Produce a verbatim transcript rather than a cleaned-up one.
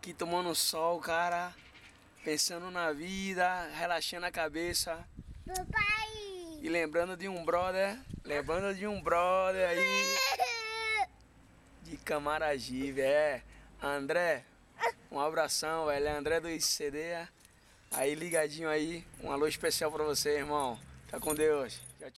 aqui tomando sol, cara. Pensando na vida, relaxando a cabeça. Papai! E lembrando de um brother, lembrando de um brother aí de Camaragibe, é. André, um abração, velho. É André do I C D. Aí ligadinho aí, um alô especial pra você, irmão. Tá com Deus.